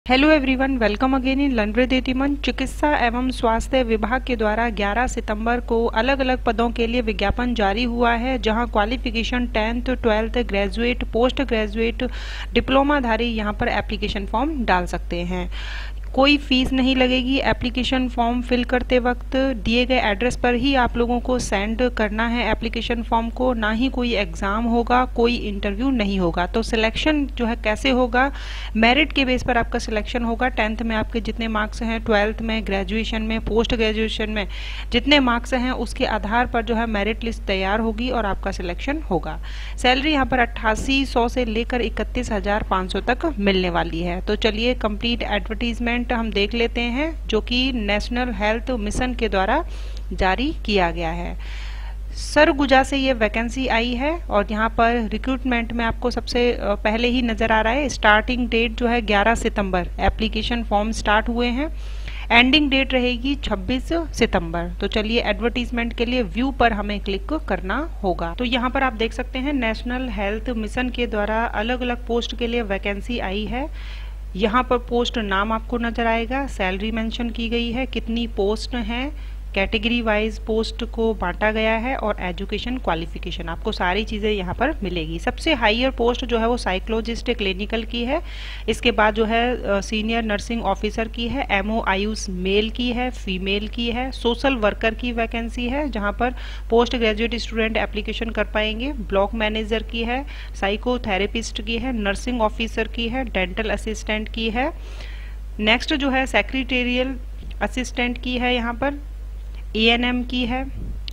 Hello everyone, welcome again in learn with Didiman. चिकित्सा एवं स्वास्थ्य विभाग के द्वारा 11 सितंबर को अलग अलग पदों के लिए विज्ञापन जारी हुआ है, जहां qualification 10th 12th graduate, post graduate, डिप्लोमाधारी यहां पर एप्लीकेशन फॉर्म डाल सकते हैं। कोई फीस नहीं लगेगी। एप्लीकेशन फॉर्म फिल करते वक्त दिए गए एड्रेस पर ही आप लोगों को सेंड करना है एप्लीकेशन फॉर्म को। ना ही कोई एग्ज़ाम होगा, कोई इंटरव्यू नहीं होगा। तो सिलेक्शन जो है कैसे होगा, मेरिट के बेस पर आपका सिलेक्शन होगा। 10th में आपके जितने मार्क्स हैं, 12th में, ग्रेजुएशन में, पोस्ट ग्रेजुएशन में जितने मार्क्स हैं उसके आधार पर जो है मेरिट लिस्ट तैयार होगी और आपका सिलेक्शन होगा। सैलरी यहाँ पर 8800 से लेकर 31,500 तक मिलने वाली है। तो चलिए कंप्लीट एडवर्टीजमेंट हम देख लेते हैं, जो कि नेशनल हेल्थ मिशन के द्वारा जारी किया गया है। सरगुजा से ये वैकेंसी आई है और यहाँ पर रिक्रूटमेंट में आपको सबसे पहले ही नजर आ रहा है। स्टार्टिंग डेट जो है 11 सितंबर एप्लीकेशन फॉर्म स्टार्ट हुए हैं। एंडिंग डेट रहेगी 26 सितंबर। तो चलिए एडवर्टीजमेंट के लिए व्यू पर हमें क्लिक करना होगा। तो यहाँ पर आप देख सकते हैं नेशनल हेल्थ मिशन के द्वारा अलग अलग पोस्ट के लिए वैकेंसी आई है। यहाँ पर पोस्ट नाम आपको नजर आएगा, सैलरी मेंशन की गई है, कितनी पोस्ट हैं, कैटेगरी वाइज पोस्ट को बांटा गया है और एजुकेशन क्वालिफिकेशन आपको सारी चीज़ें यहाँ पर मिलेगी। सबसे हाईयर पोस्ट जो है वो साइकोलॉजिस्ट क्लिनिकल की है। इसके बाद जो है सीनियर नर्सिंग ऑफिसर की है, एमओ आयुष मेल की है, फीमेल की है, सोशल वर्कर की वैकेंसी है जहाँ पर पोस्ट ग्रेजुएट स्टूडेंट एप्लीकेशन कर पाएंगे, ब्लॉक मैनेजर की है, साइकोथेरेपिस्ट की है, नर्सिंग ऑफिसर की है, डेंटल असिस्टेंट की है। नेक्स्ट जो है सेक्रेटेरियल असिस्टेंट की है, यहाँ पर एएनएम की है।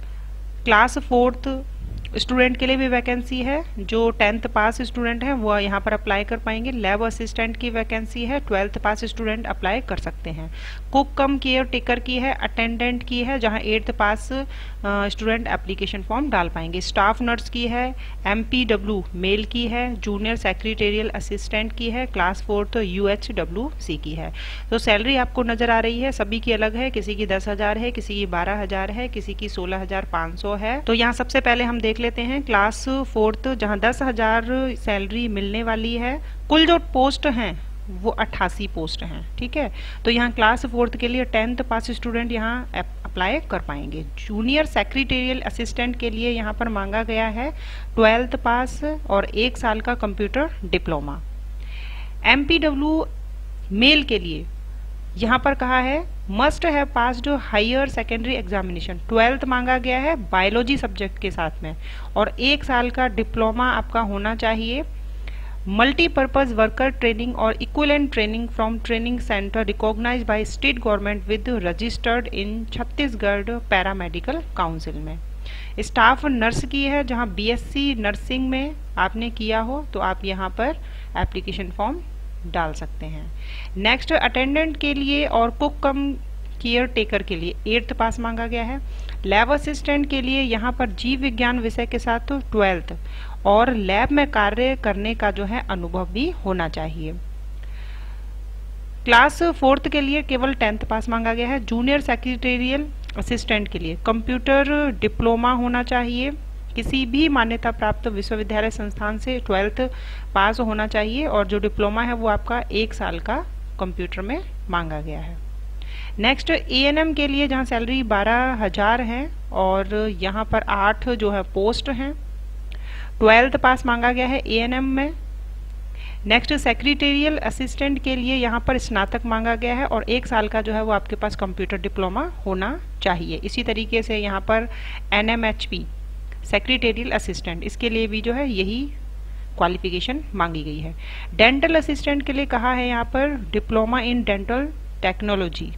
क्लास 4th स्टूडेंट के लिए भी वैकेंसी है। जो 10th पास स्टूडेंट है वो यहाँ पर अप्लाई कर पाएंगे। लैब असिस्टेंट की वैकेंसी है, 12th पास स्टूडेंट अप्लाई कर सकते हैं। कुक कम केयर टेकर की है, अटेंडेंट की है जहाँ 8th पास स्टूडेंट एप्लीकेशन फॉर्म डाल पाएंगे। स्टाफ नर्स की है, एमपीडब्ल्यू मेल की है, जूनियर सेक्रेटेरियल असिस्टेंट की है, क्लास 4th यूएचडब्ल्यूसी की है। तो सैलरी आपको नजर आ रही है, सभी की अलग है, किसी की 10,000 है, किसी की 12,000 है, किसी की 16,500 है। तो यहाँ सबसे पहले हम देख लेते हैं क्लास 4th जहां 10,000 सैलरी मिलने वाली है। कुल जो पोस्ट हैं वो 88 पोस्ट हैं, ठीक है। तो यहाँ क्लास 4th के लिए 10th पास स्टूडेंट यहाँ अप्लाई कर पाएंगे। जूनियर सेक्रेटेरियल असिस्टेंट के लिए यहाँ पर मांगा गया है 12th पास और 1 साल का कंप्यूटर डिप्लोमा। एमपीडब्ल्यू मेल के लिए यहाँ पर कहा है मस्ट है पास जो हायर सेकेंडरी एग्जामिनेशन, 12th मांगा गया है बायोलॉजी सब्जेक्ट के साथ में, और 1 साल का डिप्लोमा आपका होना चाहिए। मल्टीपर्पज वर्कर ट्रेनिंग और equivalent training from training center recognized by state government with registered in Chhattisgarh paramedical council में। स्टाफ नर्स की है, जहां बीएससी नर्सिंग में आपने किया हो तो आप यहाँ पर एप्लीकेशन फॉर्म डाल सकते हैं। नेक्स्ट अटेंडेंट के लिए और कुक कम केयर टेकर के लिए 8th पास मांगा गया है। लैब असिस्टेंट के लिए यहाँ पर जीव विज्ञान विषय के साथ तो 12th और लैब में कार्य करने का जो है अनुभव भी होना चाहिए। क्लास 4th के लिए केवल 10th पास मांगा गया है। जूनियर सेक्रेटेरियल असिस्टेंट के लिए कंप्यूटर डिप्लोमा होना चाहिए, किसी भी मान्यता प्राप्त विश्वविद्यालय संस्थान से 12th पास होना चाहिए, और जो डिप्लोमा है वो आपका 1 साल का कंप्यूटर में मांगा गया है। नेक्स्ट एएनएम के लिए जहां सैलरी 12,000 है और यहाँ पर 8 जो है पोस्ट हैं, 12th पास मांगा गया है एएनएम में। नेक्स्ट सेक्रेटेरियल असिस्टेंट के लिए यहाँ पर स्नातक मांगा गया है और 1 साल का जो है वो आपके पास कंप्यूटर डिप्लोमा होना चाहिए। इसी तरीके से यहाँ पर एनएमएचपी सेक्रेटेरियल असिस्टेंट, इसके लिए भी जो है यही क्वालिफिकेशन मांगी गई है। डेंटल असिस्टेंट के लिए कहा है यहाँ पर डिप्लोमा इन डेंटल टेक्नोलॉजी,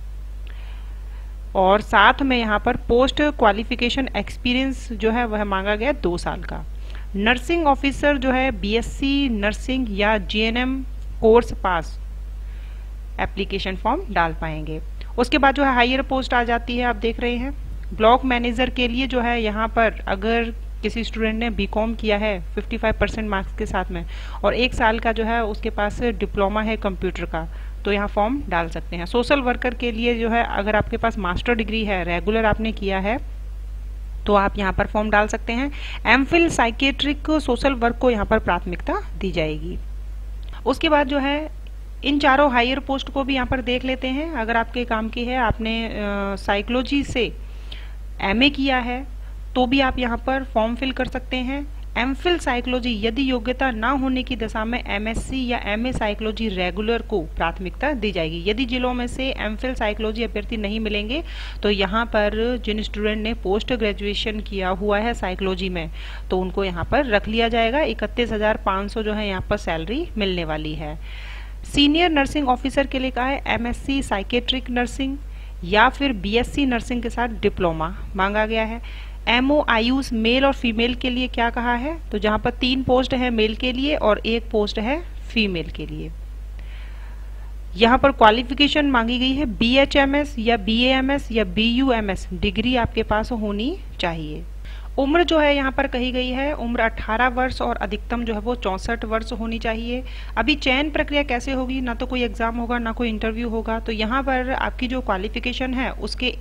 और साथ में यहाँ पर पोस्ट क्वालिफिकेशन एक्सपीरियंस जो है वह मांगा गया 2 साल का। नर्सिंग ऑफिसर जो है बीएससी नर्सिंग या GNM course pass application form डाल पाएंगे। उसके बाद जो है हायर पोस्ट आ जाती है, आप देख रहे हैं। ब्लॉक मैनेजर के लिए जो है यहाँ पर अगर किसी स्टूडेंट ने बीकॉम किया है 55% मार्क्स के साथ में और 1 साल का जो है उसके पास डिप्लोमा है कंप्यूटर का, तो यहाँ फॉर्म डाल सकते हैं। सोशल वर्कर के लिए जो है अगर आपके पास मास्टर डिग्री है, रेगुलर आपने किया है, तो आप यहाँ पर फॉर्म डाल सकते हैं। एमफिल साइकेट्रिक सोशल वर्क को यहाँ पर प्राथमिकता दी जाएगी। उसके बाद जो है इन चारों हायर पोस्ट को भी यहाँ पर देख लेते हैं। अगर आपके काम की है, आपने साइकोलॉजी से एमए किया है तो भी आप यहाँ पर फॉर्म फिल कर सकते हैं। एमफिल साइकोलॉजी यदि योग्यता ना होने की दशा में एमएससी या एमए साइकोलॉजी रेगुलर को प्राथमिकता दी जाएगी। यदि जिलों में से एमफिल साइकोलॉजी अभ्यर्थी नहीं मिलेंगे तो यहाँ पर जिन स्टूडेंट ने पोस्ट ग्रेजुएशन किया हुआ है साइकोलॉजी में तो उनको यहाँ पर रख लिया जाएगा। 31,500 जो है यहाँ पर सैलरी मिलने वाली है। सीनियर नर्सिंग ऑफिसर के लिए कहा है एमएससी साइकेट्रिक नर्सिंग या फिर बीएससी नर्सिंग के साथ डिप्लोमा मांगा गया है। एमओआईयूज मेल और फीमेल के लिए क्या कहा है, तो जहां पर 3 पोस्ट है मेल के लिए और 1 पोस्ट है फीमेल के लिए। यहाँ पर क्वालिफिकेशन मांगी गई है बीएचएमएस या बीएएमएस या बीयूएमएस डिग्री आपके पास होनी चाहिए। उम्र जो है यहाँ पर कही गई है उम्र 18 वर्ष और अधिकतम जो है वो 64 वर्ष होनी चाहिए। अभी चयन प्रक्रिया कैसे होगी, ना तो कोई एग्जाम होगा ना कोई इंटरव्यू होगा, तो यहाँ पर आपकी जो क्वालिफिकेशन है उसके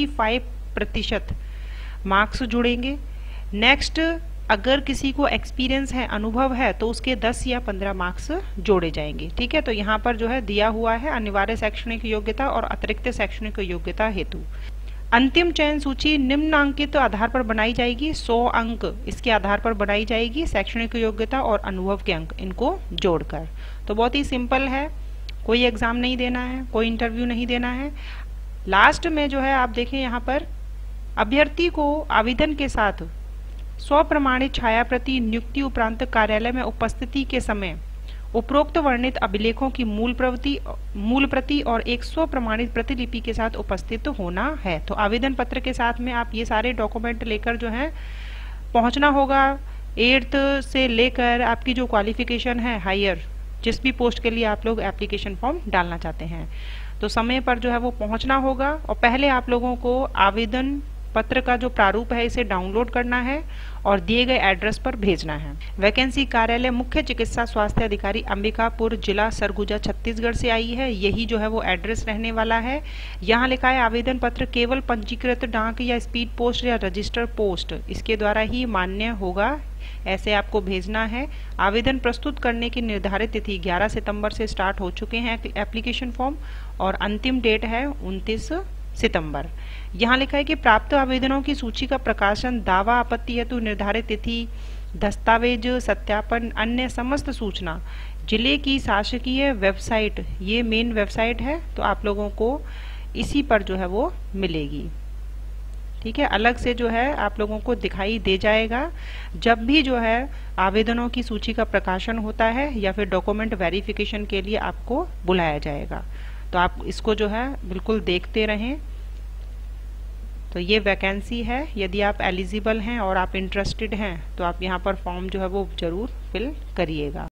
85% मार्क्स जुड़ेंगे। नेक्स्ट, अगर किसी को एक्सपीरियंस है, अनुभव है, तो उसके 10 या 15 मार्क्स जोड़े जाएंगे। ठीक है, तो यहाँ पर जो है दिया हुआ है अनिवार्य शैक्षणिक योग्यता और अतिरिक्त शैक्षणिक योग्यता हेतु। अंतिम चयन सूची निम्नांकित आधार पर बनाई जाएगी। 100 अंक इसके आधार पर बनाई जाएगी, शैक्षणिक योग्यता और अनुभव के अंक इनको जोड़कर। तो बहुत ही सिंपल है, कोई एग्जाम नहीं देना है, कोई इंटरव्यू नहीं देना है। लास्ट में जो है आप देखें यहाँ पर अभ्यर्थी को आवेदन के साथ स्वप्रमाणित छायाप्रति नियुक्ति उपरांत कार्यालय में उपस्थिति के समय उपरोक्त वर्णित अभिलेखों की मूल प्रति और एक स्वप्रमाणित प्रतिलिपि के साथ उपस्थित होना है। तो आवेदन पत्र के साथ में आप ये सारे डॉक्यूमेंट लेकर जो है पहुंचना होगा। 8th से लेकर आपकी जो क्वालिफिकेशन है हायर, जिस भी पोस्ट के लिए आप लोग एप्लीकेशन फॉर्म डालना चाहते हैं, तो समय पर जो है वो पहुंचना होगा। और पहले आप लोगों को आवेदन पत्र का जो प्रारूप है इसे डाउनलोड करना है और दिए गए एड्रेस पर भेजना है। वैकेंसी कार्यालय मुख्य चिकित्सा स्वास्थ्य अधिकारी अंबिकापुर, जिला सरगुजा, छत्तीसगढ़ से आई है। यही जो है वो एड्रेस रहने वाला है। यहाँ लिखा है आवेदन पत्र केवल पंजीकृत डाक या स्पीड पोस्ट या रजिस्टर पोस्ट इसके द्वारा ही मान्य होगा, ऐसे आपको भेजना है। आवेदन प्रस्तुत करने की निर्धारित तिथि 11 सितंबर से स्टार्ट हो चुके हैं एप्लीकेशन फॉर्म और अंतिम डेट है 29 सितंबर। यहाँ लिखा है कि प्राप्त आवेदनों की सूची का प्रकाशन, दावा आपत्ति हेतु निर्धारित तिथि, दस्तावेज सत्यापन, अन्य समस्त सूचना जिले की शासकीय वेबसाइट, ये मेन वेबसाइट है, तो आप लोगों को इसी पर जो है वो मिलेगी। ठीक है, अलग से जो है आप लोगों को दिखाई दे जाएगा जब भी जो है आवेदनों की सूची का प्रकाशन होता है या फिर डॉक्यूमेंट वेरिफिकेशन के लिए आपको बुलाया जाएगा। तो आप इसको जो है बिल्कुल देखते रहें। तो ये वैकेंसी है, यदि आप एलिजिबल हैं और आप इंटरेस्टेड हैं तो आप यहाँ पर फॉर्म जो है वो जरूर फिल करिएगा।